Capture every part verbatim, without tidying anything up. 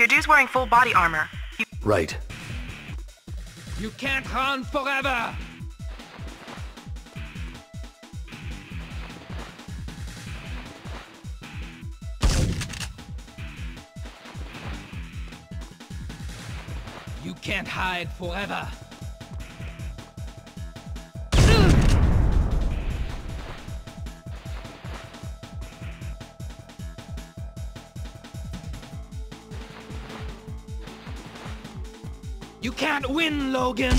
Your dude's wearing full body armor. You Right. You can't run forever! You can't hide forever! You can't win, Logan!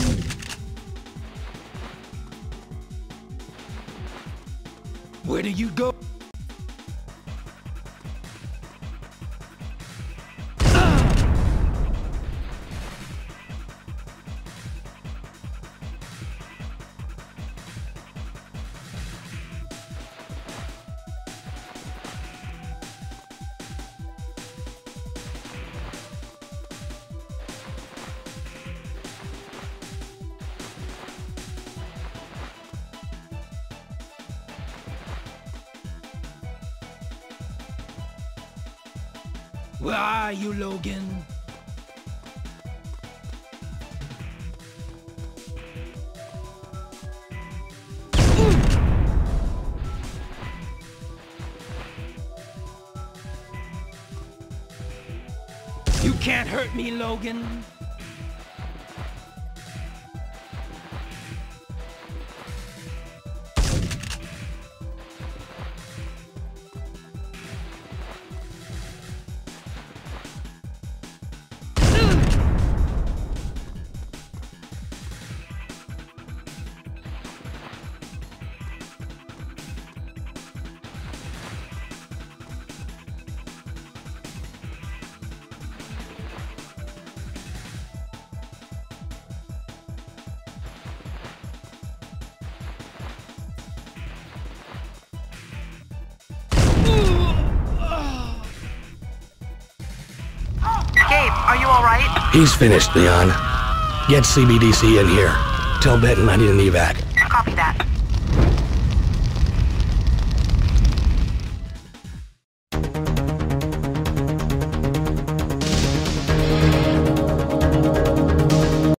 Where do you go? Where are you, Logan? You can't hurt me, Logan. Gabe, are you alright? He's finished, Leon. Get C B D C in here. Tell Benton I need an evac. Copy that.